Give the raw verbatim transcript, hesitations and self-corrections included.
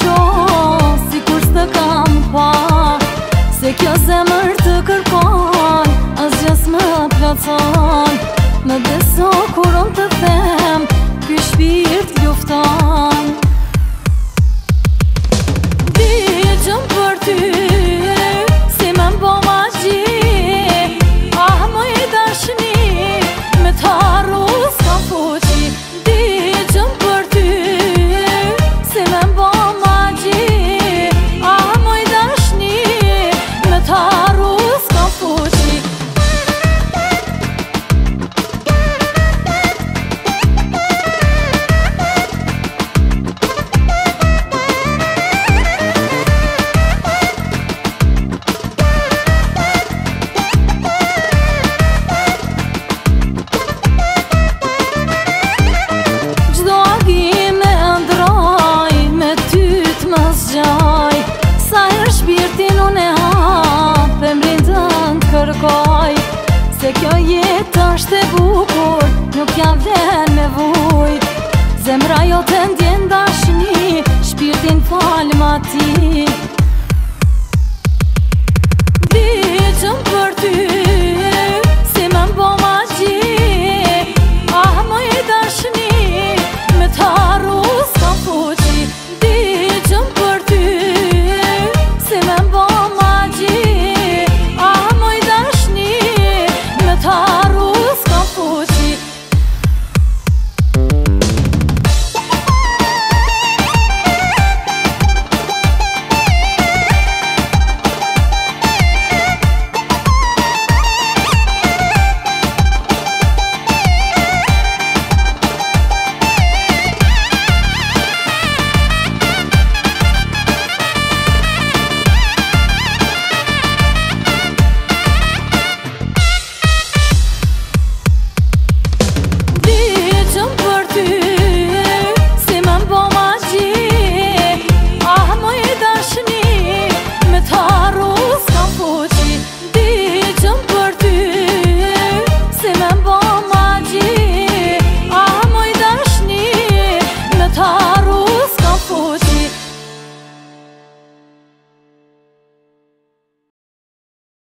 dëgjo si kur s'të kam pa, se kjo zemër të kërkon, asgjë s'më plotson. Më beso kur unë të them, ky shpirt lufton. Digjëm për ty, si më mbo magji, ah moj dashni, me t'harru s'ka fuqi. Digjëm për ty, si më mbo magji, ah moj dashni, me t'harru s'ka fuqi. Sa her shpirtin unë e hap, emrin tënd kërkoj, se kjo jetë është e bukur, nuk ja vlen me vujt. Zemra jo të ndjen